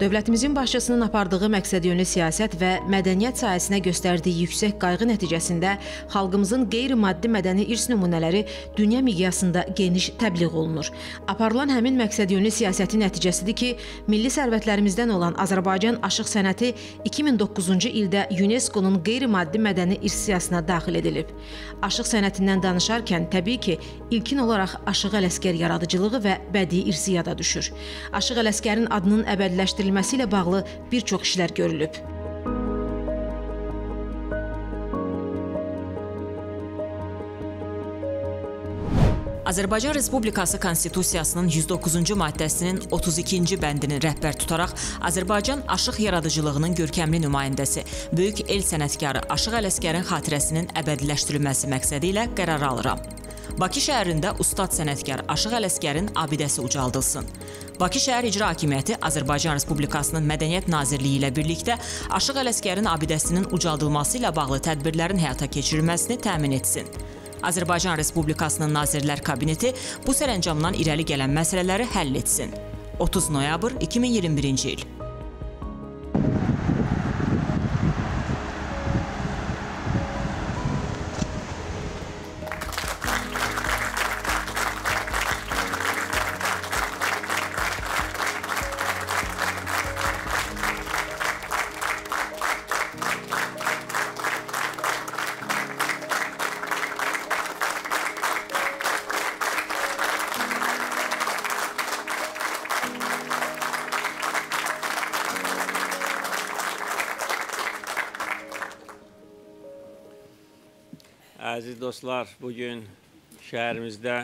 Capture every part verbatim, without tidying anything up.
Dövlətimizin başçısının apardığı məqsədyönlü siyasət və mədəniyyət sahəsinə göstərdiyi yüksək qayğı nəticəsində xalqımızın qeyri-maddi mədəni irs nümunələri dünya miqyasında geniş təbliğ olunur. Aparılan həmin məqsədyönlü siyasətin nəticəsidir ki, milli sərvətlərimizdən olan Azərbaycan aşıq sənəti iki min doqquzuncu ildə UNESCO-nun qeyri-maddi mədəni irs siyahısına daxil edilib. Aşıq sənətindən danışarkən təbii ki, ilkin olaraq Aşıq Ələsgər yaradıcılığı və bədii irsi yada düşür. Aşıq Ələsgərin adının əbədiləşdirilməsi ilə bağlı bir çox işlər görülüb. Azərbaycan Respublikası Konstitusiyasının yüz doqquzuncu maddəsinin otuz ikinci bəndini rəhbər tutaraq Azərbaycan aşıq yaradıcılığının görkəmli nümayəndəsi, böyük el sənətkarı Aşıq Ələsgərin xatirəsinin əbədiləşdirilməsi məqsədi ilə qərar alıram. Bakı şəhərində ustad sənətkar Aşıq Ələsgərin abidəsi ucaldılsın. Bakı Şəhər İcra Hakimiyyəti Azərbaycan Respublikasının Mədəniyyət Nazirliyi ilə birlikdə Aşıq Ələsgərin abidəsinin ucaldılması ilə bağlı tədbirlərin həyata keçirilməsini təmin etsin. Azərbaycan Respublikasının Nazirlər Kabineti bu sərəncamdan irəli gələn məsələləri həll etsin. otuz noyabr iki min iyirmi birinci il. Əziz dostlar, bugün şəhərimizdə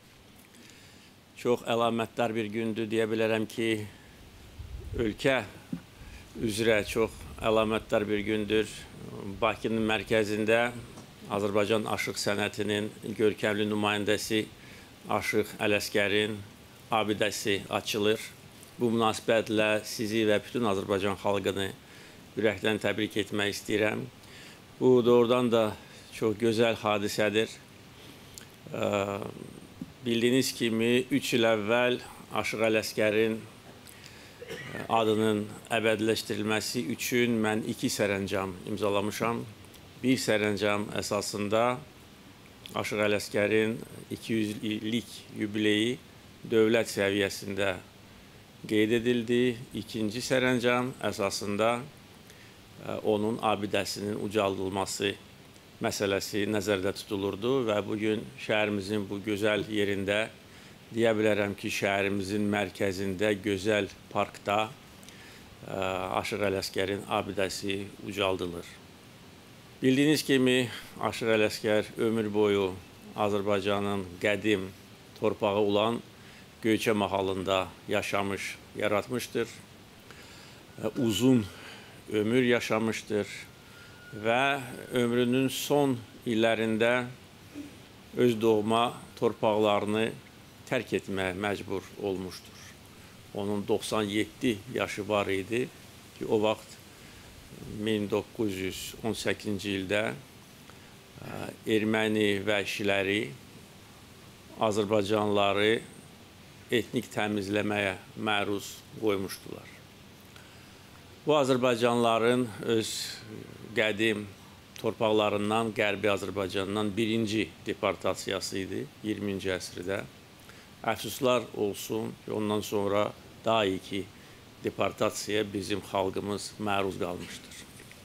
çox əlamətdar bir gündür. Deyə bilərəm ki, ölkə üzrə çox əlamətdar bir gündür. Bakının mərkəzində Azərbaycan aşıq sənətinin görkəmli nümayəndəsi Aşıq Ələsgərin abidəsi açılır. Bu münasibətlə sizi və bütün Azərbaycan xalqını ürəkdən təbrik etmək istəyirəm. Bu doğrudan da çox gözəl hadisədir. Bildiyiniz kimi, üç il əvvəl Aşıq Ələsgərin adının əbədiləşdirilməsi üçün mən iki sərəncam imzalamışam. Bir sərəncam əsasında Aşıq Ələsgərin iki yüz illik yubileyi dövlət səviyyəsində qeyd edildi. İkinci sərəncam əsasında onun abidəsinin ucaldılması məsələsi nəzərdə tutulurdu və bugün şəhərimizin bu gözəl yerində, deyə bilərəm ki, şəhərimizin mərkəzində, gözəl parkda Aşıq Ələsgərin abidəsi ucaldılır. Bildiyiniz kimi, Aşıq Ələsgər ömür boyu Azərbaycanın qədim torpağı olan Göyçə mahalında yaşamış, yaratmışdır. Uzun ömür yaşamışdır və ömrünün son illərində öz doğma torpaqlarını tərk etməyə məcbur olmuşdur. Onun doxsan yeddi yaşı var idi ki, o vaxt min doqquz yüz on səkkizinci ildə erməni vəhşiləri Azərbaycanlıları etnik təmizləməyə məruz qoymuşdular. Bu Azərbaycanlıların öz qədim torpaqlarından, Qərbi Azərbaycandan birinci deportasiyası idi iyirminci əsrdə. Əfsuslar olsun ki, ondan sonra daha iki deportasiyaya bizim xalqımız məruz qalmışdır.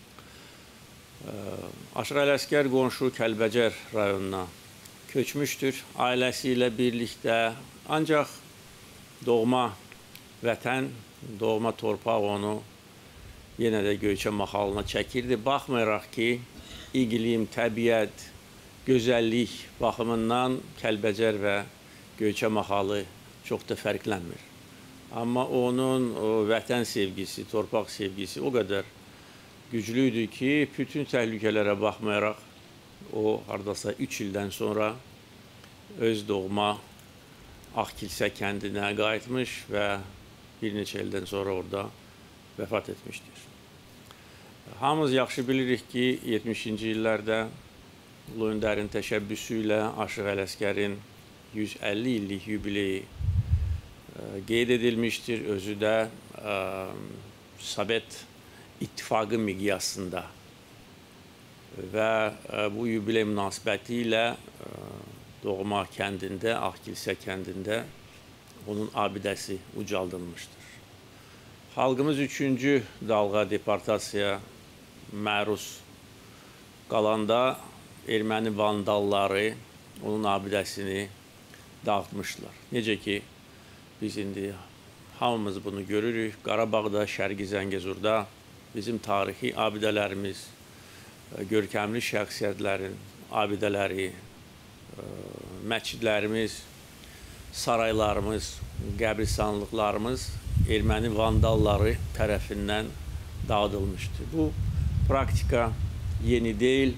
Aşıq Ələsgər qonşu Kəlbəcər rayonuna köçmüşdür ailəsi ilə birlikdə. Ancaq doğma vətən, doğma torpaq onu yenə də Göyçə mahalına çəkirdi. Baxmayaraq ki, iqlim, təbiət, gözəllik baxımından Kəlbəcər və Göyçə mahalı çox da fərqlənmir. Amma onun o, vətən sevgisi, torpaq sevgisi o qədər güclüydür ki, bütün təhlükələrə baxmayaraq o, haradasa üç ildən sonra öz doğma Ağkilsə kəndinə qayıtmış və bir neçə ildən sonra orada vəfat etmişdir. Hamımız yaxşı bilirik ki, yetmişinci illərdə Ulu Öndərin təşəbbüsü ilə Aşıq Ələsgərin yüz əlli illik yubileyi qeyd edilmişdir. Özü də ə, Sovet İttifaqı miqyasında və ə, bu yubiley münasibəti ilə ə, doğma kəndində, Ağkilsə kəndində onun abidəsi ucaldılmışdır. Xalqımız üçüncü dalğa deportasiyaya məruz qalanda erməni vandalları onun abidəsini dağıtmışlar. Necə ki, biz indi hamımız bunu görürük. Qarabağda, Şərqi Zəngəzurda bizim tarixi abidələrimiz, görkəmli şəxsiyyətlərin abidələri, məscidlərimiz, saraylarımız, qəbristanlıqlarımız erməni vandalları tərəfindən dağıdılmışdır. Bu praktika yeni deyil.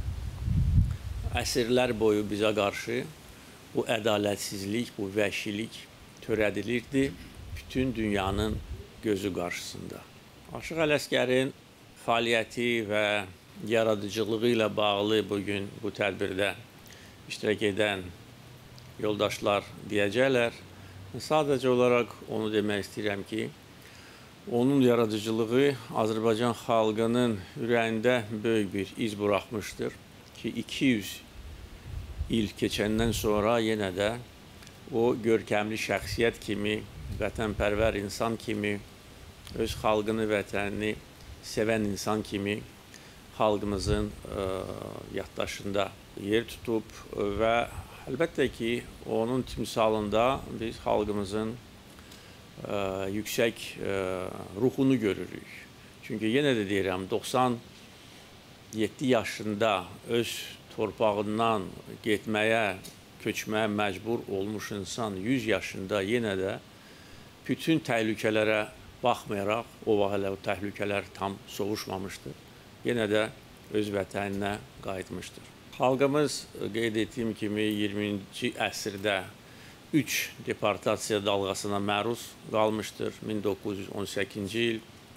Əsrlər boyu bizə qarşı bu ədalətsizlik, bu vəhşilik törədilirdi bütün dünyanın gözü qarşısında. Aşıq Ələsgərin fəaliyyəti və yaradıcılığı ilə bağlı bugün bu tədbirdə iştirak edən yoldaşlar deyəcəklər. Sadəcə olaraq onu demək istəyirəm ki, onun yaradıcılığı Azərbaycan xalqının ürəyində böyük bir iz buraxmışdır ki, iki yüz il keçəndən sonra yenə də o görkəmli şəxsiyyət kimi, vətənpərvər insan kimi, öz xalqını, vətənini sevən insan kimi xalqımızın ə, yaddaşında yer tutub və əlbəttə ki, onun timsalında biz xalqımızın ə, yüksək ə, ruhunu görürük. Çünki yenə də deyirəm, doxsan yeddi yaşında öz torpağından getməyə, köçməyə məcbur olmuş insan yüz yaşında yenə də bütün təhlükələrə baxmayaraq, o vaxt hələ o təhlükələr tam sovuşmamışdır, yenə də öz vətəninə qayıtmışdır. Xalqımız qeyd etdiyim kimi iyirminci əsrdə üç deportasiya dalğasına məruz qalmışdır. min doqquz yüz on səkkizinci il,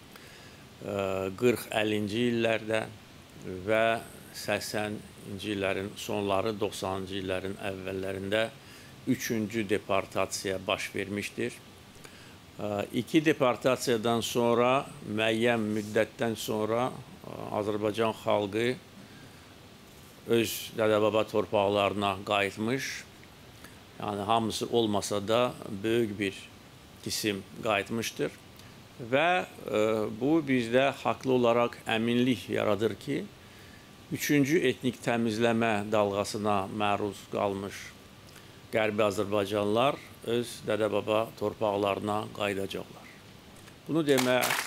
qırx əllinci illərdə və səksəninci illərin sonları, doxsanıncı illərin əvvəllərində üçüncü deportasiya baş vermişdir. İki deportasiyadan sonra, müəyyən müddətdən sonra Azərbaycan xalqı öz dədə-baba torpaqlarına qayıtmış, yəni hamısı olmasa da böyük bir qisim qayıtmışdır və e, bu bizdə haqlı olaraq əminlik yaradır ki, üçüncü etnik təmizləmə dalğasına məruz qalmış Qərbi Azərbaycanlılar öz dədə-baba torpaqlarına qayıdacaqlar. Bunu demək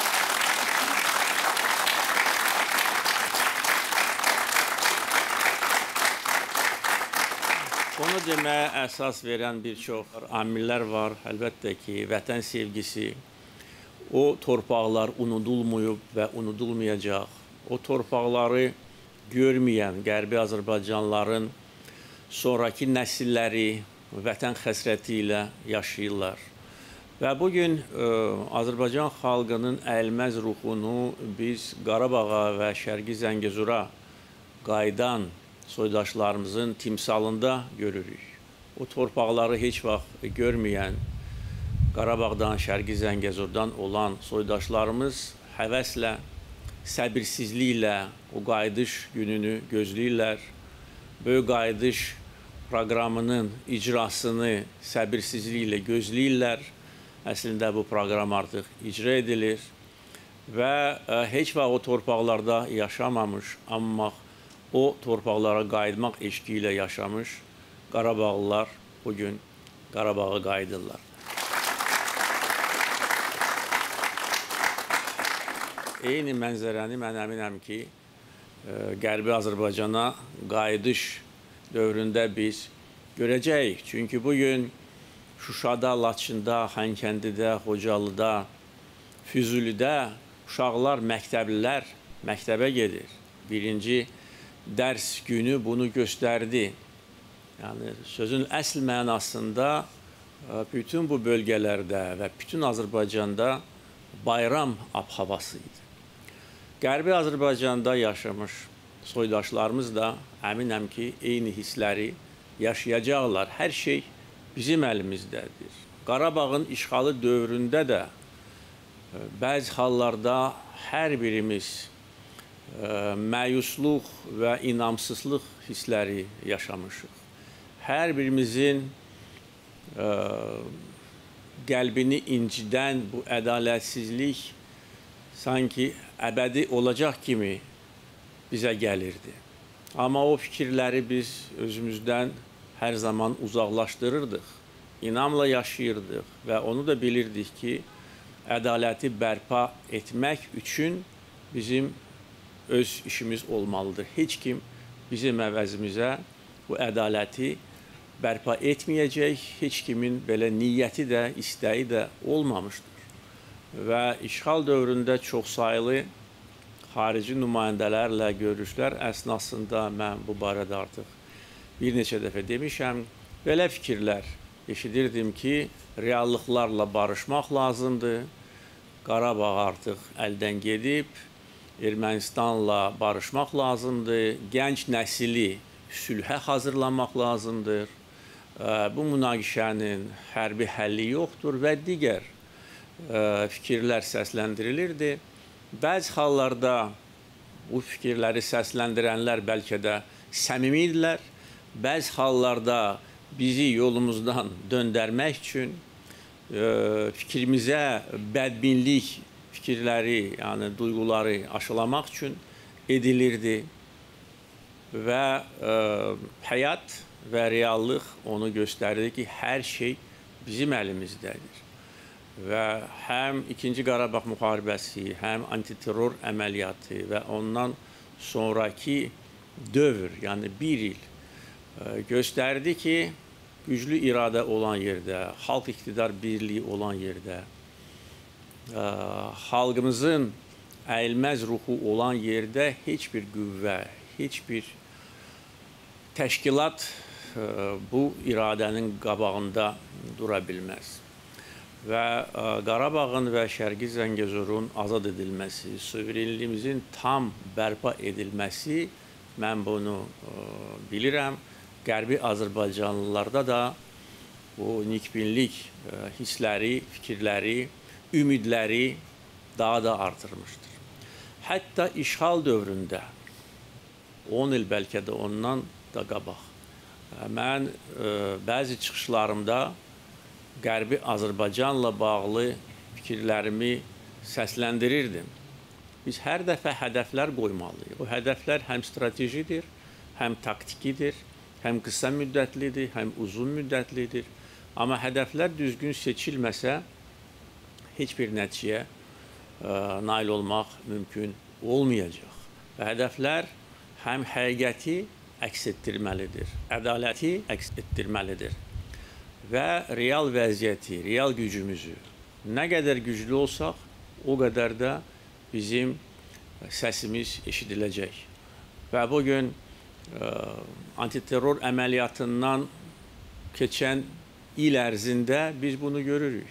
Onu deməyə əsas verən bir çox amillər var. Əlbəttə ki, vətən sevgisi, o torpaqlar unudulmayıb və unudulmayacaq. O torpaqları görməyən Qərbi Azərbaycanlıların sonraki nəsilləri vətən həsrəti ilə yaşayırlar. Və bugün ə, Azərbaycan xalqının əyilməz ruhunu biz Qarabağa və Şərqi Zəngəzura qayıdan soydaşlarımızın timsalında görürük. O torpaqları heç vaxt görməyən Qarabağdan, Şərqi Zəngəzurdan olan soydaşlarımız həvəslə, səbirsizliklə o qayıdış gününü gözləyirlər. Böyük qayıdış proqramının icrasını səbirsizliklə gözləyirlər. Əslində bu proqram artıq icra edilir və ə, heç vaxt o torpaqlarda yaşamamış, amma o torpaqlara qayıtmaq eşqi ilə yaşamış Qarabağlılar bugün Qarabağa qayıdırlar. Eyni mənzərəni mən əminəm ki, Qərbi Azərbaycana qayıdış dövründə biz görəcəyik. Çünki bugün Şuşada, Laçında, Xankəndidə, Xocalıda, Füzulidə uşaqlar, məktəblilər məktəbə gedir. Birinci dərs günü bunu göstərdi. Yəni, sözün əsl mənasında bütün bu bölgələrdə və bütün Azərbaycanda bayram ab-havası idi. Qərbi Azərbaycanda yaşamış soydaşlarımız da əminəm ki, eyni hissləri yaşayacaqlar. Hər şey bizim əlimizdədir. Qarabağın işğalı dövründə də bəzi hallarda hər birimiz məyusluq və inamsızlıq hissləri yaşamışıq. Hər birimizin qəlbini incidən bu ədalətsizlik sanki əbədi olacaq kimi bizə gəlirdi. Amma o fikirləri biz özümüzdən hər zaman uzaqlaşdırırdıq, inamla yaşayırdıq və onu da bilirdik ki, ədaləti bərpa etmək üçün bizim öz işimiz olmalıdır. Heç kim bizim əvəzimizə bu ədaləti bərpa etməyəcək, heç kimin belə niyyəti də, istəyi də olmamışdır. Və işğal dövründə çoxsaylı xarici nümayəndələrlə görüşlər əsnasında mən bu barədə artıq bir neçə dəfə demişəm, belə fikirlər eşidirdim ki, reallıqlarla barışmaq lazımdır, Qarabağ artıq əldən gedib, Ermənistanla barışmaq lazımdır, gənc nəsili sülhə hazırlanmaq lazımdır, bu münaqişənin hərbi həlli yoxdur və digər fikirlər səsləndirilirdi. Bəzi hallarda bu fikirləri səsləndirənlər bəlkə də səmimidirlər, bəzi hallarda bizi yolumuzdan döndərmək üçün fikrimizə bədbinlik fikirləri, yəni duyğuları aşılamaq üçün edilirdi və həyat və reallıq onu göstərdi ki, hər şey bizim əlimizdədir. Və həm ikinci Qarabağ müharibəsi, həm antiterror əməliyyatı və ondan sonraki dövr, yəni bir il göstərdi ki, güclü iradə olan yerdə, xalq iqtidar birliyi olan yerdə, xalqımızın əyilməz ruhu olan yerdə heç bir qüvvə, heç bir təşkilat bu iradənin qabağında dura bilməz. Və Qarabağın və Şərqi Zəngəzurun azad edilməsi, suverenliyimizin tam bərpa edilməsi, mən bunu bilirəm, Qərbi Azərbaycanlılarda da bu nikbinlik hissləri, fikirləri, ümidləri daha da artırmışdır. Hətta işğal dövründə, on il bəlkə də ondan da qabaq, mən bəzi çıxışlarımda Qərbi Azərbaycanla bağlı fikirlərimi səsləndirirdim. Biz hər dəfə hədəflər qoymalıyıq. O hədəflər həm stratejidir, həm taktikidir, həm qısa müddətlidir, həm uzun müddətlidir. Amma hədəflər düzgün seçilməsə, heç bir nəticəyə nail olmaq mümkün olmayacaq. Və hədəflər həm həqiqəti əks etdirməlidir, ədaləti əks etdirməlidir və real vəziyyəti, real gücümüzü nə qədər güclü olsaq, o qədər də bizim səsimiz eşidiləcək. Və bugün antiterror əməliyyatından keçən il ərzində biz bunu görürük.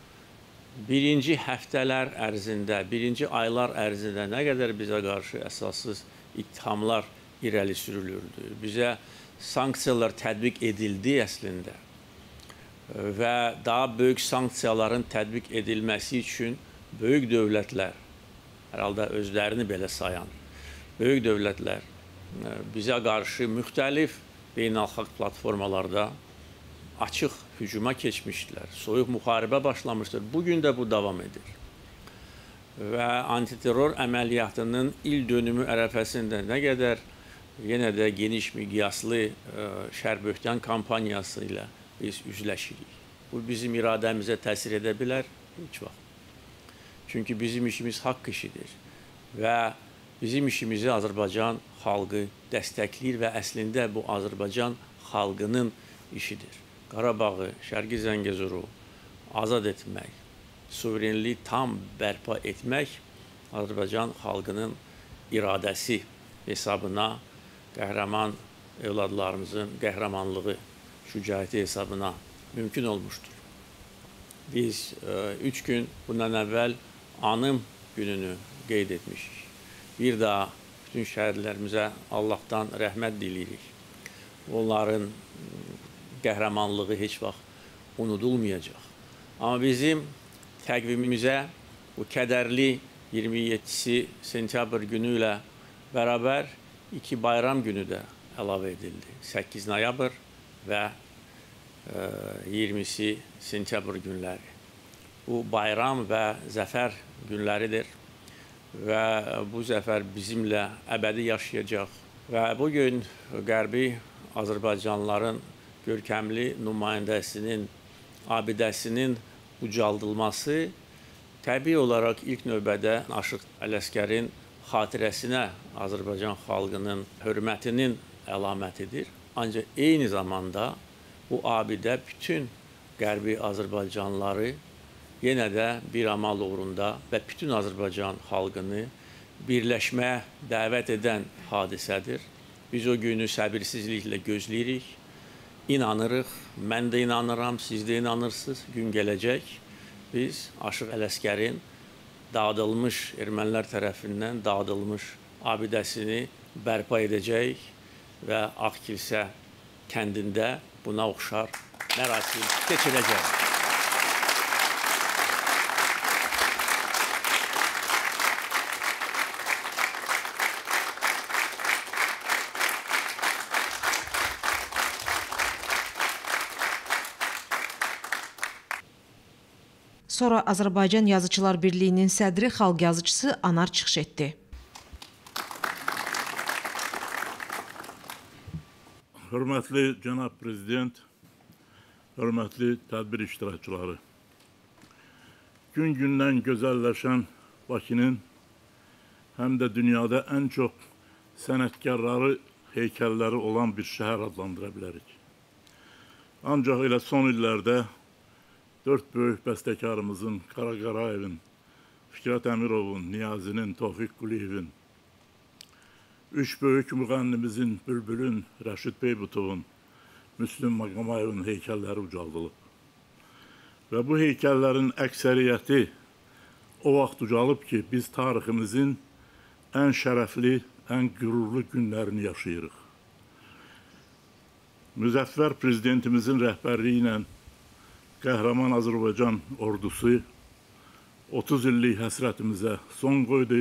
Birinci həftələr ərzində, birinci aylar ərzində nə qədər bizə qarşı əsassız ittihamlar irəli sürülürdü. Bizə sanksiyalar tətbiq edildi əslində və daha böyük sanksiyaların tətbiq edilməsi üçün böyük dövlətlər, hər halda özlərini belə sayan, böyük dövlətlər bizə qarşı müxtəlif beynəlxalq platformalarda açıq hücuma keçmişdilər. Soyuq müharibə başlamışdır. Bugün də bu davam edir. Və antiterror əməliyyatının il dönümü ərəfəsində nə qədər yenə də geniş miqyaslı şər böhtan kampaniyası ilə biz üzləşirik. Bu bizim iradəmizə təsir edə bilər? Heç vaxt. Çünki bizim işimiz haqq işidir və bizim işimizi Azərbaycan xalqı dəstəkləyir və əslində bu Azərbaycan xalqının işidir. Qarabağı, Şərqi Zəngəzuru azad etmək, suverenliyi tam bərpa etmək Azərbaycan xalqının iradəsi hesabına, qəhrəman evladlarımızın qəhrəmanlığı, şücaəti hesabına mümkün olmuşdur. Biz üç gün bundan əvvəl anım gününü qeyd etmişik. Bir daha bütün şəhidlərimizə Allahdan rəhmət diliyirik. Onların qəhrəmanlığı heç vaxt unudulmayacaq. Amma bizim təqvimimizə bu kədərli iyirmi yeddisi sentyabr günü ilə bərabər iki bayram günü də əlavə edildi. səkkiz noyabr və iyirmisi sentyabr günləri. Bu bayram və zəfər günləridir və bu zəfər bizimlə əbədi yaşayacaq. Və bugün Qərbi Azərbaycanlıların görkəmli nümayəndəsinin abidəsinin ucaldılması təbii olaraq ilk növbədə Aşıq Ələsgərin xatirəsinə Azərbaycan xalqının hörmətinin əlamətidir. Ancaq eyni zamanda bu abidə bütün Qərbi Azərbaycanlıları yenə də bir amal uğrunda və bütün Azərbaycan xalqını birləşməyə dəvət edən hadisədir. Biz o günü səbirsizliklə gözləyirik, inanırıq, mən də inanıram, siz də inanırsınız, gün gələcək. Biz Aşıq Ələsgərin dağıdılmış, ermənilər tərəfindən dağıdılmış abidəsini bərpa edəcək və Ağkilsə kəndində buna oxşar mərasim keçirəcək. Sonra Azərbaycan Yazıçılar Birliyinin sədri, xalq yazıçısı Anar çıxış etdi. Hörmətli Cənab Prezident, hörmətli tədbir iştirakçıları, gün-gündən gözəlləşən Bakının həm də dünyada ən çox sənətkarları, heykəlləri olan bir şəhər adlandıra bilərik. Ancaq elə son illərdə dörd böyük bəstəkarımızın, Qara Qarayevin, Fikrət Əmirovun, Niyazinin, Tofiq Quliyevin, üç böyük müğənnimizin, Bülbülün, Rəşid Beybutovun, Müslüm Maqamayevin heykəlləri ucaldılıb. Və bu heykəllərin əksəriyyəti o vaxt ucalıb ki, biz tariximizin ən şərəfli, ən qürurlu günlərini yaşayırıq. Müzəffər Prezidentimizin rəhbərliyi ilə Qəhrəman Azərbaycan ordusu otuz illik həsrətimizə son qoydu.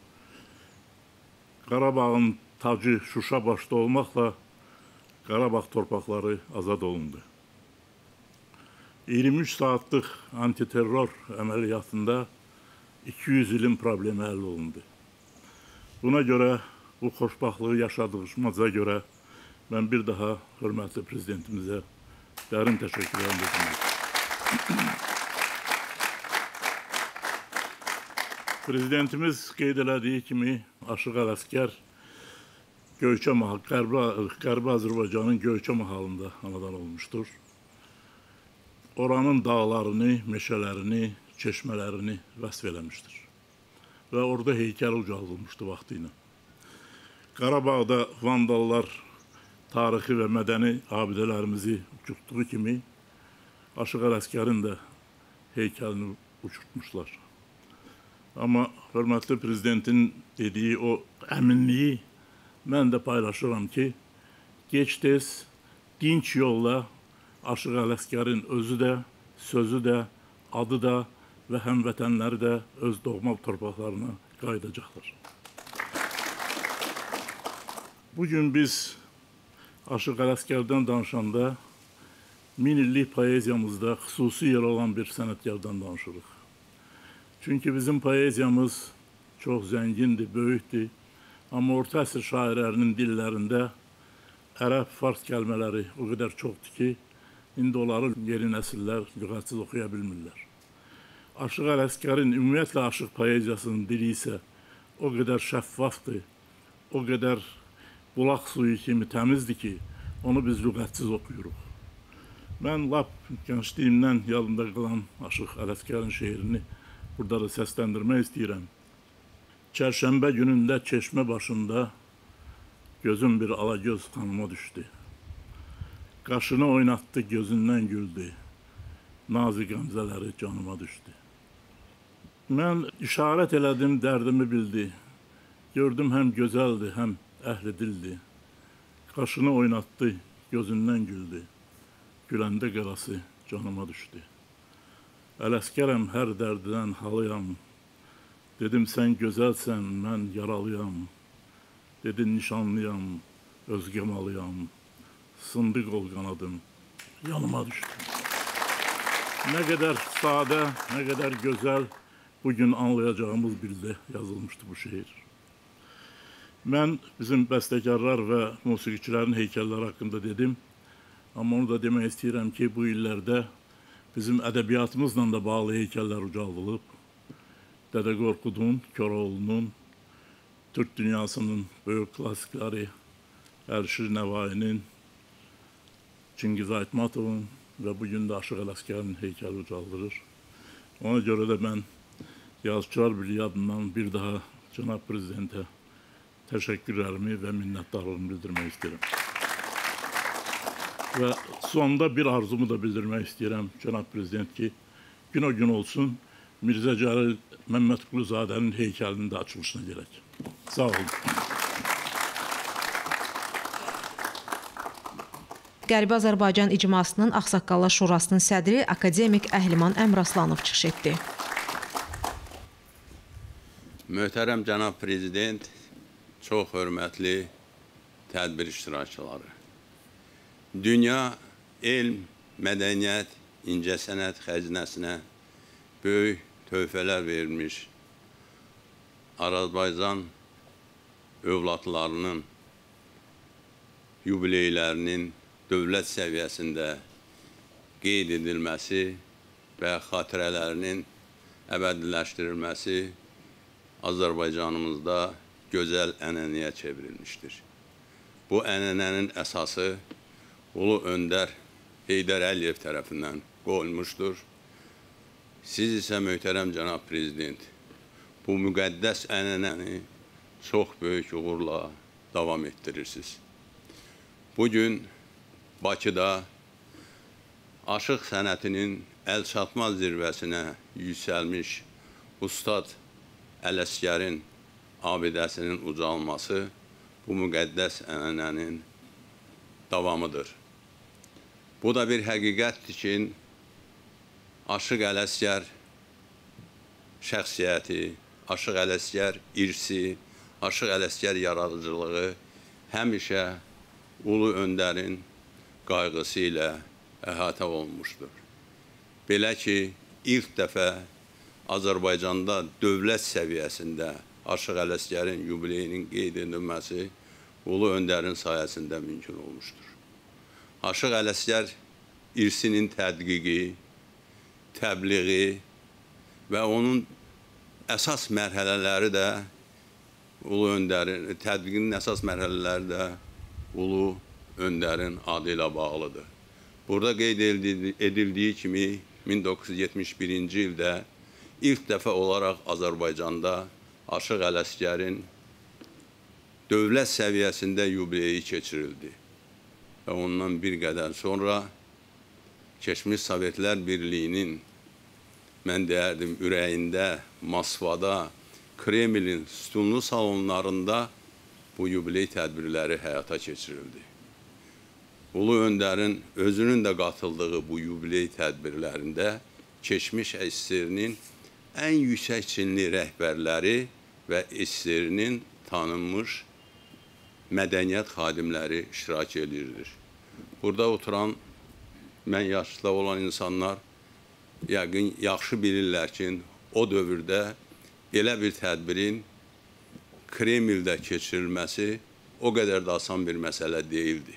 Qarabağın tacı Şuşa başda olmaqla Qarabağ torpaqları azad olundu. iyirmi üç saatlıq antiterror əməliyyatında iki yüz ilin problemi həll olundu. Buna görə, bu xoşbaxtlığı yaşadığımıza görə mən bir daha hörmətli Prezidentimizə dərin təşəkkürlərimi bildirirəm. Prezidentimiz qeyd elədiyi kimi Aşıq Ələsgər Göyçə mahal, Qərbi Azərbaycanın Göyçə mahalında anadan olmuşdur. Oranın dağlarını, meşələrini, çeşmələrini vəsf eləmişdir. Və orada heykəl ucaldılmışdı vaxtı ilə. Qarabağda vandallar tarixi və mədəni abidələrimizi uçurtduğu kimi Aşıq Ələsgərin də heykəlini uçurtmuşlar. Amma hörmətli Prezidentin dediyi o əminliyi mən də paylaşıram ki, gec-tez, dinç yolla Aşıq Ələsgərin özü də, sözü də, adı da və həmvətənləri də öz doğma torpaqlarına qayıdacaqlar. Bugün biz Aşıq Ələsgərdən danışanda min illik poeziyamızda xüsusi yer olan bir sənətkardan danışırıq. Çünki bizim poeziyamız çox zəngindir, böyükdür. Amma orta əsr şairlərinin dillərində ərəb, fars kəlmələri o qədər çoxdur ki, indi onları yeni nəsillər lüğətsiz oxuya bilmirlər. Aşıq Ələsgərin, ümumiyyətlə aşıq poeziyasının dili isə o qədər şəffafdır, o qədər bulaq suyu kimi təmizdir ki, onu biz lüğətsiz oxuyuruq. Mən lap gəncliyimdən yadımda qalan Aşıq Ələsgərin şeirini burada da səsləndirmək istəyirəm. Çərşənbə günündə çeşmə başında gözüm bir alagöz xanıma düşdü. Qaşını oynatdı, gözündən güldü. Nazi qəmzələri canıma düşdü. Mən işarət elədim, dərdimi bildi. Gördüm həm gözəldir, həm əhli dildir. Qaşını oynatdı, gözündən güldü. Güləndə qarası canıma düşdü. Ələsgərəm hər dərdidən halıyam, Dedim sen güzelsen, mən yaralıyam. Dedin nişanlıyam, özgemalıyam. Sındık ol kanadım, yanıma düştüm. Ne kadar sade, ne kadar güzel bugün anlayacağımız dilde yazılmıştı bu şiir. Ben bizim bestekarlar ve musikiçilerin heykelleri hakkında dedim. Ama onu da demek istedim ki bu illerde bizim edebiyatımızla da bağlı heykeller ucaldılıb. Dede Korkud'un, Köroğlu'nun, Türk dünyasının büyük klasikleri, Erşir Nevai'nin, Çingiz Aytmatov'un ve bugün de Aşık Ələsgərin heykeli ucaldırır. Ona göre de ben Yazıçılar Birliği adından bir daha Cenab Prezident'e teşekkürlerimi ve minnettarlığımı bildirmek isterim. Ve sonunda bir arzumu da bildirmek isterim Cenab Prezident ki gün o gün olsun Mirzə Cəlil Məmmədquluzadənin heykelinin de açılışına gerek. Sağ olun. Qərbi Azərbaycan İcmasının Ağsaqqallar Şurasının sədri akademik Əhliman Əmraslanov çıxış etdi. Möhtərəm Cənab Prezident, çox hörmətli tədbir iştirakçıları. Dünya elm, mədəniyyət, incəsənət xəzinəsinə böyük töhfələr vermiş Azərbaycan övladlarının yubileylərinin dövlət səviyyəsində qeyd edilməsi və xatirələrinin əbədiləşdirilməsi Azərbaycanımızda gözəl ənənəyə çevrilmişdir. Bu ənənənin əsası Ulu Öndər Heydər Əliyev tərəfindən qoyulmuşdur. Siz isə möhtərəm Cənab Prezident, bu müqəddəs ənənəni çox böyük uğurla davam etdirirsiniz. Bugün Bakıda aşıq sənətinin əlçatmaz zirvəsinə yüksəlmiş Ustad Ələsgərin abidəsinin ucalması bu müqəddəs ənənənin davamıdır. Bu da bir həqiqətdir ki, Aşıq Ələsgər şəxsiyyəti, Aşıq Ələsgər irsi, Aşıq Ələsgər yaradıcılığı həmişə Ulu Öndərin qayğısı ilə əhatə olunmuşdur. Belə ki, ilk dəfə Azərbaycanda dövlət səviyyəsində Aşıq Ələsgərin yubileyinin qeyd edilməsi Ulu Öndərin sayəsində mümkün olmuşdur. Aşıq Ələsgər irsinin tədqiqi, təbliği və onun əsas mərhələləri də Ulu Öndərin, tədqiqinin əsas mərhələləri də Ulu Öndərin adı ilə bağlıdır. Burada qeyd edildiyi kimi min doqquz yüz yetmiş birinci ildə ilk dəfə olaraq Azərbaycanda Aşıq Ələsgərin dövlət səviyyəsində yubileyi keçirildi. Və ondan bir qədər sonra keçmiş Sovetlər Birliyinin, mən deyərdim, ürəyində, Moskvada, Kremlin sütunlu salonlarında bu yubiley tədbirləri həyata keçirildi. Ulu Öndərin özünün də qatıldığı bu yubiley tədbirlərində keçmiş S S R-nin ən yüksək çinli rəhbərləri və S S R-nin tanınmış mədəniyyət xadimləri iştirak edirdir. Burada oturan, mən yaşlı olan insanlar yəqin yaxşı bilirlər ki, o dövrdə belə bir tədbirin Kremldə keçirilməsi o qədər də asan bir məsələ deyildi.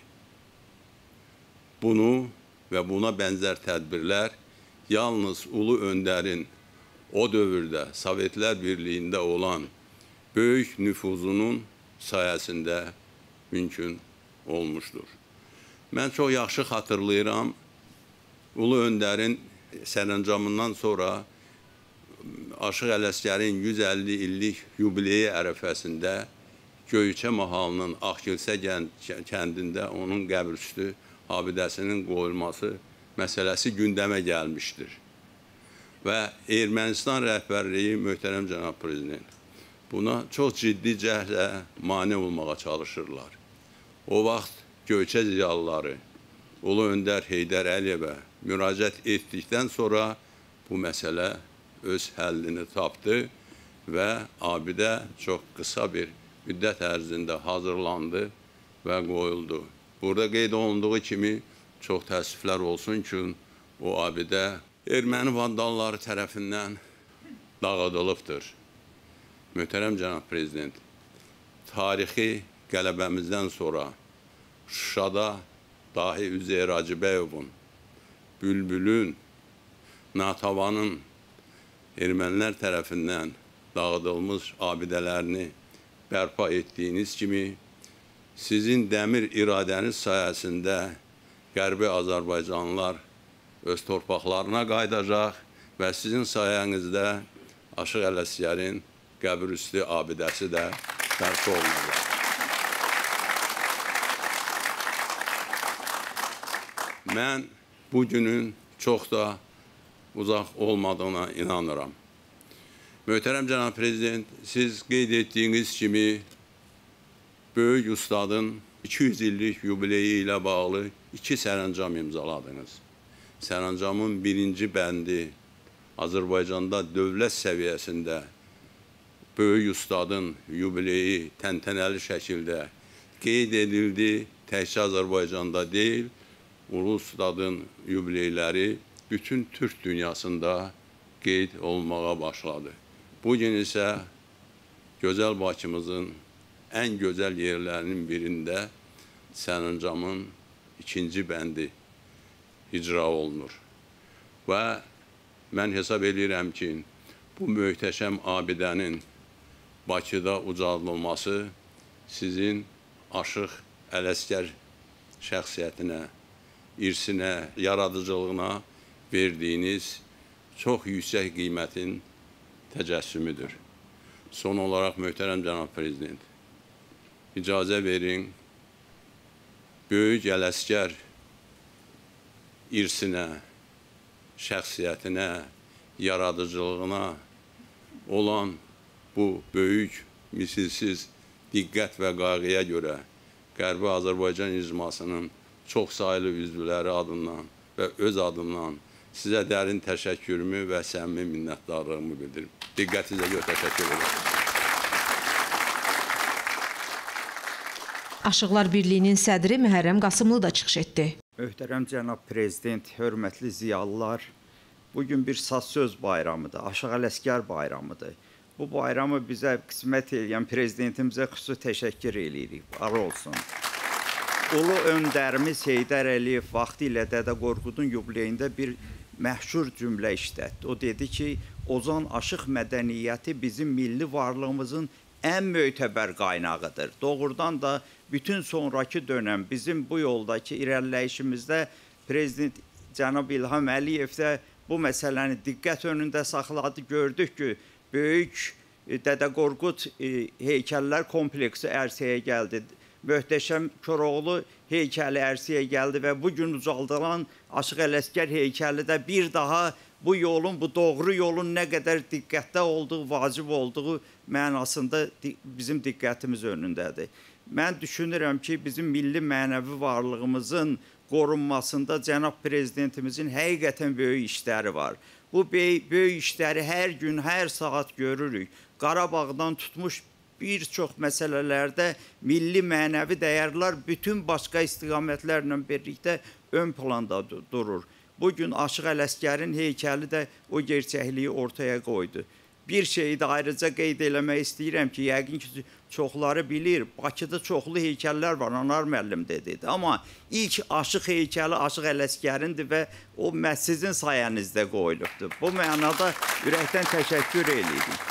Bunu və buna bənzər tədbirlər yalnız Ulu Öndərin o dövrdə Sovetlər Birliyində olan böyük nüfuzunun sayəsində mümkün olmuşdur. Mən çox yaxşı xatırlayıram, Ulu Öndərin sərəncamından sonra Aşıq Ələsgərin yüz əlli illik yubileyi ərəfəsində Göyçə mahalının Ağkilsə kəndində onun qəbrüstü abidəsinin qoyulması məsələsi gündəmə gəlmişdir. Və Ermənistan rəhbərliyi, möhtərəm Cənab Prezident, buna çox ciddi cəhlə mane olmağa çalışırlar. O vaxt Göyçə ziyalıları Ulu Öndər Heydər Əliyevə müraciət etdikdən sonra bu məsələ öz həllini tapdı və abidə çox qısa bir müddət ərzində hazırlandı və qoyuldu. Burada qeyd olunduğu kimi çox təəssüflər olsun ki, o abidə erməni vandalları tərəfindən dağıdılıbdır. Möhtərəm cənab prezident, tarixi qələbəmizdən sonra Şuşada dahi Üzeyir Hacıbəyovun, Bülbülün, Natavanın ermənilər tərəfindən dağıdılmış abidələrini bərpa etdiyiniz kimi, sizin dəmir iradəniz sayəsində Qərbi Azərbaycanlılar öz torpaqlarına qayıdacaq və sizin sayənizdə Aşıq Ələsgərin qəbirüstü abidəsi də bərpa olunacaq. Mən bu günün çox da uzaq olmadığına inanıram. Möhtərəm cənab prezident, siz qeyd etdiyiniz kimi böyük ustadın iki yüz illik yubileyi ilə bağlı iki sərəncam imzaladınız. Sərəncamın birinci bəndi Azərbaycanda dövlət səviyyəsində böyük ustadın yubileyi təntənəli şəkildə qeyd edildi. Təkcə Azərbaycanda deyil, ulu ustadın yubileyləri bütün Türk dünyasında qeyd olunmağa başladı. Bugün isə gözəl Bakımızın ən gözəl yerlərinin birində sərəncamın ikinci bəndi icra olunur. Və mən hesab edirəm ki, bu möhtəşəm abidənin Bakıda ucaldılması sizin Aşıq Ələsgər şəxsiyyətinə, irsinə, yaradıcılığına verdiyiniz çox yüksək qiymətin təcəssümüdür. Son olaraq, möhtərəm cənab prezident, icazə verin, böyük Ələsgər irsinə, şəxsiyyətinə, yaradıcılığına olan bu böyük, misilsiz diqqət və qayğıya görə Qərbi Azərbaycan icmasının çox sayılı üzvləri adından və öz adından sizə dərin təşəkkürümü və səmimi minnətdarlığımı bildirim. Diqqətinizə görə təşəkkür ederim. Aşıqlar Birliyinin sədri Məhərrəm Qasımlı da çıxış etdi. Möhtərəm cənab prezident, hörmətli ziyalılar, bugün bir saz-söz bayramıdır, Aşıq Ələsgər bayramıdır. Bu bayramı bizə qismət edən prezidentimizə xüsusi təşəkkür edirik. Var olsun. Ulu öndərimiz Heydər Əliyev vaxtı ilə Dədə Qorqudun yubileyində bir məşhur cümlə işlətdi. O dedi ki, Ozan aşıq mədəniyyəti bizim milli varlığımızın ən mötəbər qaynağıdır. Doğrudan da bütün sonraki dönəm bizim bu yoldakı irəliləyişimizdə Prezident cənab İlham Əliyev də bu məsələni diqqət önündə saxladı. Gördük ki, böyük Dədə Qorqud heykəllər kompleksi ərsəyə gəldi. Möhtəşəm Koroğlu heykəli ərsəyə gəldi və bugün ucaldılan Aşıq Ələsgər heykəli də bir daha bu yolun, bu doğru yolun nə qədər diqqətdə olduğu, vacib olduğu mənasında bizim diqqətimiz önündədir. Mən düşünürəm ki, bizim milli mənəvi varlığımızın qorunmasında cənab prezidentimizin həqiqətən böyük işləri var. Bu böyük işləri hər gün, hər saat görürük. Qarabağdan tutmuş bir çox məsələlərdə milli mənəvi dəyərlər bütün başqa istiqamətlərlə birlikdə ön planda durur. Bugün Aşıq Ələsgərin heykəli də o gerçəkliyi ortaya qoydu. Bir şeyi də ayrıca qeyd eləmək istəyirəm ki, yəqin ki, çoxları bilir, Bakıda çoxlu heykəllər var, Anar müəllim də dedi. Amma ilk Aşıq heykəli Aşıq Ələsgərindir və o sizin sayənizdə qoyulubdur. Bu mənada ürəkdən təşəkkür edirik.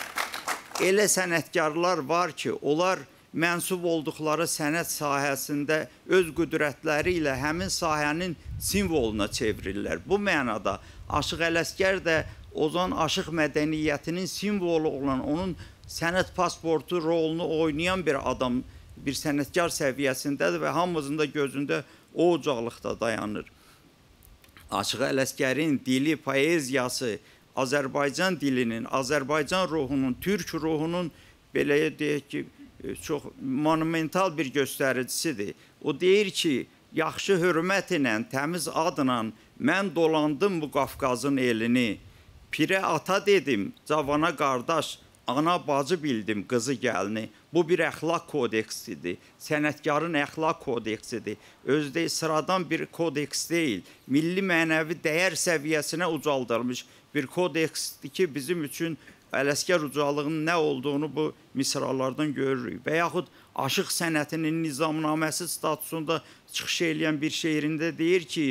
Elə sənətkarlar var ki, onlar mənsub olduqları sənət sahəsində öz qüdrətləri ilə həmin sahənin simvoluna çevirirlər. Bu mənada Aşıq Ələsgər də Ozan aşıq mədəniyyətinin simvolu olan, onun sənət pasportu rolunu oynayan bir adam, bir sənətkar səviyyəsindədir və hamımızın da gözündə o ocaqlıqda dayanır. Aşıq Ələsgərin dili, poeziyası, Azərbaycan dilinin, Azərbaycan ruhunun, Türk ruhunun belə deyək ki, çox monumental bir göstəricisidir. O deyir ki, yaxşı hörmət ilə, təmiz adla mən dolandım bu Qafqazın elini. Pirə ata dedim, cavana qardaş, ana bacı bildim qızı gəlini. Bu bir əxlaq kodeksidir. Sənətkarın əxlaq kodeksidir. Özdə sıradan bir kodeks deyil. Milli mənəvi dəyər səviyyəsinə ucaldılmış bir kodeksdir ki, bizim üçün Ələsgər ucalığının nə olduğunu bu misralardan görürük. Və yaxud aşıq sənətinin nizamnaməsi statusunda çıxış edən bir şeirində deyir ki,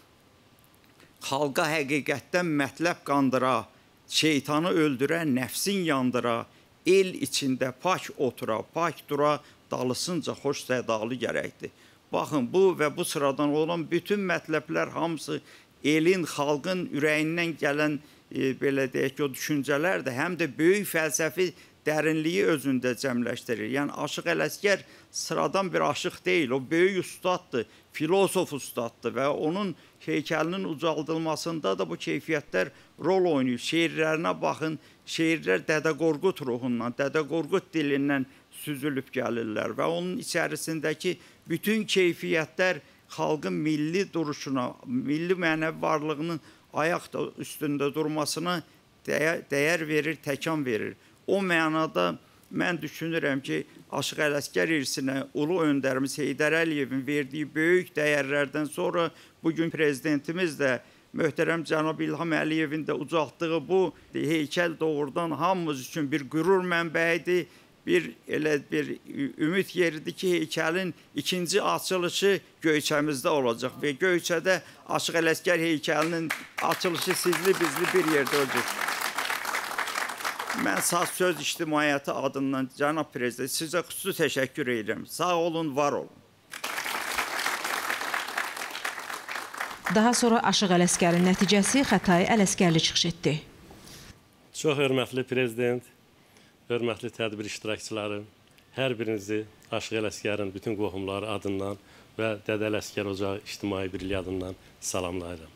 xalqa həqiqətdən mətləb qandıra, şeytanı öldürə, nəfsin yandıra, el içində pak otura, pak dura, dalısınca xoş sədalı gərəkdir. Baxın, bu və bu sıradan olan bütün mətləblər hamısı elin, xalqın ürəyindən gələn e, belə deyək ki, o düşüncələr də həm də böyük fəlsəfi dərinliyi özündə cəmləşdirir. Yəni, Aşıq Ələsgər sıradan bir aşıq deyil, o böyük ustaddır, filosof ustaddır və onun heykəlinin ucaldılmasında da bu keyfiyyətlər rol oynayır. Şeirlərinə baxın, şeirlər Dədə Qorqud ruhundan, Dədə Qorqud dilindən süzülüb gəlirlər və onun içərisindəki bütün keyfiyyətlər xalqın milli duruşuna, milli mənəvi varlığının ayaq üstündə durmasına dəyər, dəyər verir, təkan verir. O mənada mən düşünürəm ki, Aşıq Ələsgər irsinə ulu öndərimiz Heydər Əliyevin verdiyi böyük dəyərlərdən sonra bugün prezidentimiz də möhtərəm cənab İlham Əliyevin də ucaltdığı bu heykəl doğrudan hamımız üçün bir qürur mənbəyidir. Bir elə bir ümid yeridir ki, heykəlin ikinci açılışı Göyçəmizdə olacaq və Göyçədə Aşıq Ələsgər heykəlinin açılışı sizli bizli bir yerdə olacaq. Mən Saz Söz İctimaiyyəti adından cənab prezident sizə xüsusi təşəkkür edirəm. Sağ olun, var olun. Daha sonra Aşıq Ələsgərin nəticəsi Xətai Ələsgərli çıxış etdi. Çox hörmətli prezident, hörmətli tədbir iştirakçıları, hər birinizi Aşıq Ələsgərin bütün qohumları adından və Dədə Ələsgər Ocağı İctimai Birliyi adından salamlayıram.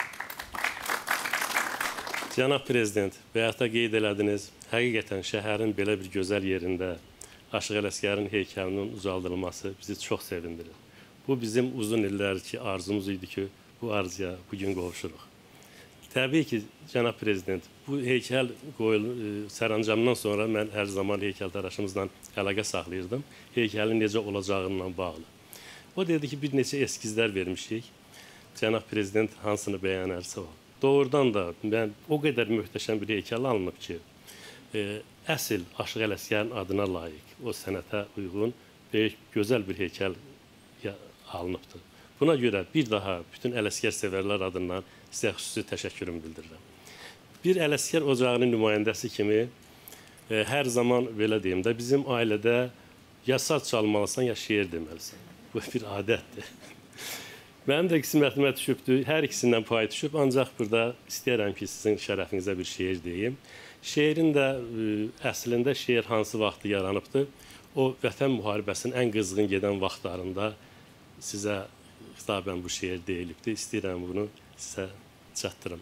Cənab prezident, bəyətdə qeyd elədiniz, həqiqətən şəhərin belə bir gözəl yerində Aşıq Ələsgərin heykəlinin ucaldılması bizi çox sevindirir. Bu bizim uzun illərki arzumuz idi ki, bu arzuya bugün qovuşuruq. Təbii ki, cənab prezident, bu heykəl sərəncamdan sonra mən hər zaman heykəltaraşımızla əlaqə saxlayırdım. Heykəlin necə olacağından bağlı. O dedi ki, bir neçə eskizlər vermişik. Cənab prezident hansını bəyənərsə o. Doğrudan da mən o qədər möhtəşəm bir heykəl alınıb ki, e, əsl Aşıq Ələsgərin adına layiq, o sənətə uyğun, böyük, gözəl bir heykəl alınıbdır. Buna görə bir daha bütün Ələsgər sevərlər adından sizə xüsusi təşəkkürümü bildirirəm. Bir Ələsgər ocağının nümayəndəsi kimi e, hər zaman belə deyim də, bizim ailədə ya saz çalmalısan, ya şeir deməlisən. Bu bir adətdir. Mənim də qismətimə düşübdür, hər ikisindən pay düşüb, ancaq burada istəyərəm ki, sizin şərəfinizə bir şeir deyim. Şeirin də ə, əslində şeir hansı vaxtı yaranıbdır? O, Vətən müharibəsinin ən qızğın gedən vaxtlarında sizə xitabən bu şeir deyilibdir. İstəyirəm bunu sizə çatdırım.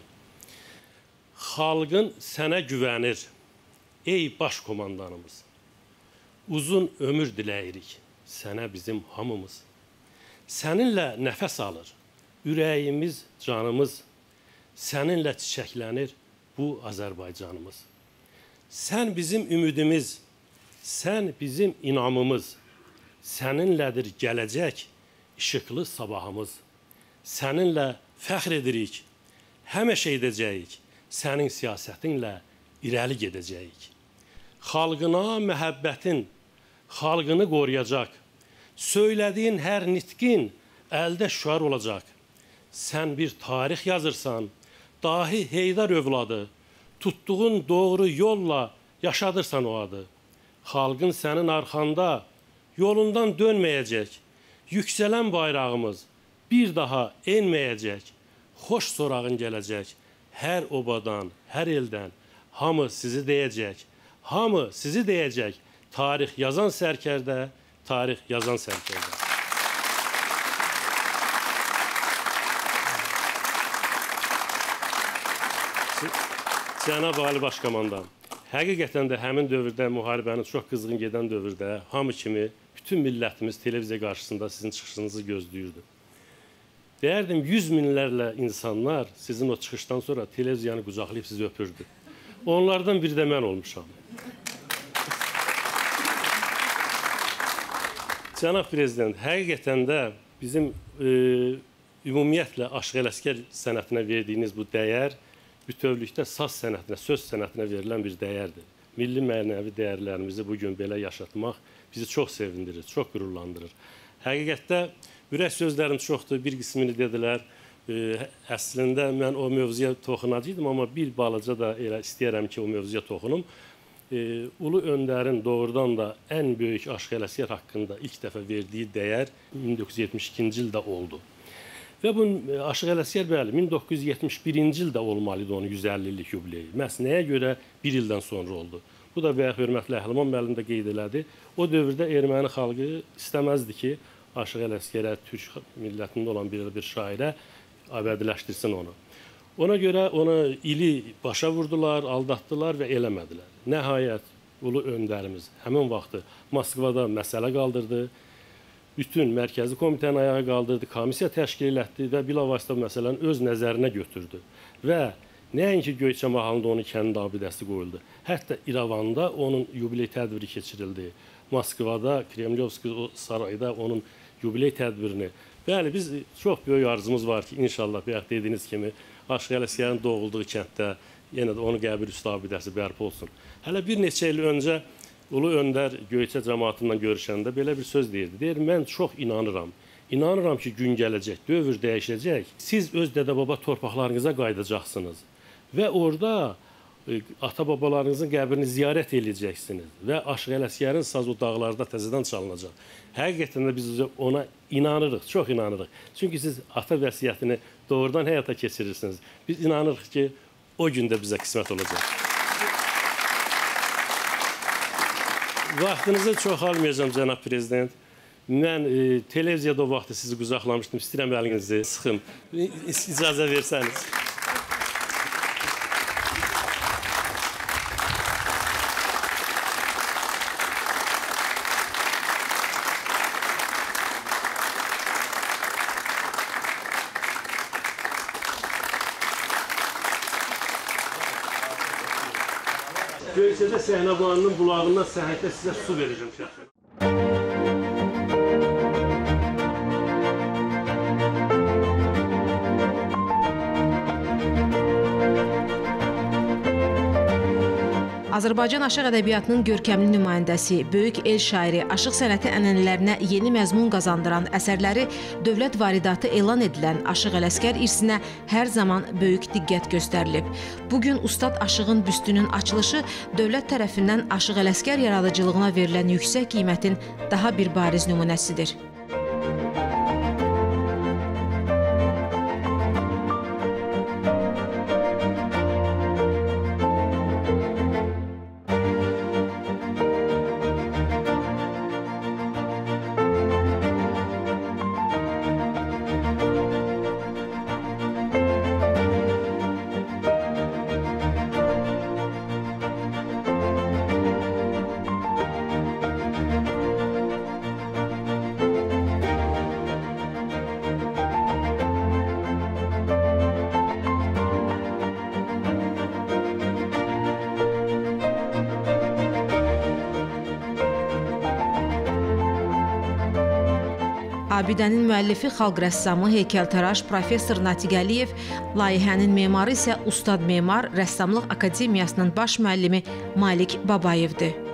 Xalqın sənə güvənir, ey baş komandanımız. Uzun ömür diləyirik, sənə bizim hamımız. Səninlə nəfəs alır, ürəyimiz, canımız, səninlə çiçəklənir bu Azərbaycanımız. Sən bizim ümidimiz, sən bizim inamımız, səninlədir gələcək, işıqlı sabahımız. Səninlə fəxr edirik, həmişə edəcəyik, sənin siyasətinlə irəli gedəcəyik. Xalqına məhəbbətin, xalqını qoruyacaq, söylədiyin hər nitqin əldə şüar olacaq. Sən bir tarix yazırsan, dahi Heydər övladı, tutduğun doğru yolla yaşadırsan o adı. Xalqın sənin arxanda yolundan dönməyəcək, yüksələn bayrağımız bir daha enməyəcək, xoş sorağın gələcək, hər obadan, hər eldən, hamı sizi deyəcək, hamı sizi deyəcək, tarix yazan sərkərdə, tarix yazan sərkərdə. Cənab Ali Başkomandan, həqiqətən də həmin dövrdə, müharibənin çox qızğın gedən dövrdə hamı kimi bütün millətimiz televiziya qarşısında sizin çıxışınızı gözləyirdi. Deyərdim, yüz minlərlə insanlar sizin o çıxışdan sonra televiziyanı qucaqlayıb sizi öpürdü. Onlardan biri də mən olmuşam. Cənab Prezident, həqiqətən də bizim e, ümumiyyətlə Aşıq Ələsgər sənətinə verdiyiniz bu dəyər bütövlükdə saz sənətinə, söz sənətinə verilən bir dəyərdir. Milli mənəvi dəyərlərimizi bugün belə yaşatmaq bizi çox sevindirir, çox qürurlandırır. Həqiqətdə ürək sözlərim çoxdur, bir qismini dedilər. E, əslində mən o mövzuya toxunacaqdım, amma bir balaca da elə istəyərəm ki, o mövzuya toxunum. E, Ulu Öndərin doğrudan da ən böyük Aşıq Ələsgər haqqında ilk dəfə verdiyi dəyər min doqquz yüz yetmiş ikinci ildə oldu. Və bu Aşıq Ələsgər bəli, min doqquz yüz yetmiş birinci ildə olmalıydı onun yüz əlli illik yubileyi. Məhz nəyə görə bir ildən sonra oldu? Bu da bayaq hörmətli Əhliman müəllim də qeyd elədi. O dövrdə erməni xalqı istəməzdi ki, Aşıq Ələsgərə, türk millətində olan bir, bir şairə əbədiləşdirsin onu. Ona görə ona ili başa vurdular, aldatdılar və eləmədilər. Nəhayət Ulu Öndərimiz həmin vaxtı Moskvada məsələ qaldırdı. Bütün mərkəzi komitəni ayağa qaldırdı, komissiya təşkil etdi və bilavasitə məsələni öz nəzərinə götürdü. Və nəinki Göyçə mahalında onun kənd abidəsi qoyuldu. Hətta İrəvanda onun yubiley tədbiri keçirildi. Moskvada, Kremlyovski sarayda onun yubiley tədbirini. Bəli, biz çox böyük arzumuz var ki, inşallah bayaq dediyiniz kimi Aşıq Ələsgərin doğulduğu kənddə yenə də onun qəbir üstü abidəsi bərpa olsun. Hələ bir neçə il öncə Ulu Öndər Göyçə cəmaatından görüşəndə belə bir söz deyirdi. Deyir, mən çox inanıram. İnanıram ki, gün gələcək, dövr dəyişəcək. Siz öz dədə-baba torpaqlarınıza qayıdacaqsınız. Və orada e, ata-babalarınızın qəbrini ziyarət edəcəksiniz. Və Aşıq Ələsgərin saz o dağlarda təzədən çalınacaq. Həqiqətən də biz ona inanırıq, çox inanırıq. Çünki siz ata vəsiyyətini doğrudan həyata keçirirsiniz. Biz inanırıq ki, o gün də bizə qismət olacaq. Vaxtınızı çox almayacağım, cənab Prezident. Mən e, televiziyada o vaxtı sizi qucaqlamışdım. İstəyirəm əlinizi sıxım. İcazə versəniz. Göyçədə Səhnəbanının bulağından səhhətdə sizə su verəcəm şəxsən. Azərbaycan aşıq ədəbiyyatının görkəmli nümayəndəsi, böyük el şairi, aşıq sənəti ənənələrinə yeni məzmun qazandıran əsərləri dövlət varidatı elan edilən Aşıq Ələsgər irsinə hər zaman böyük diqqət göstərilib. Bugün Ustad Aşığın büstünün açılışı dövlət tərəfindən Aşıq Ələsgər yaradıcılığına verilən yüksək qiymətin daha bir bariz nümunəsidir. Abidənin müəllifi xalq rəssamı, heykəltaraş professor Natiq Əliyev, layihənin memarı isə ustad memar, Rəssamlıq Akademiyasının baş müəllimi Malik Babayevdir.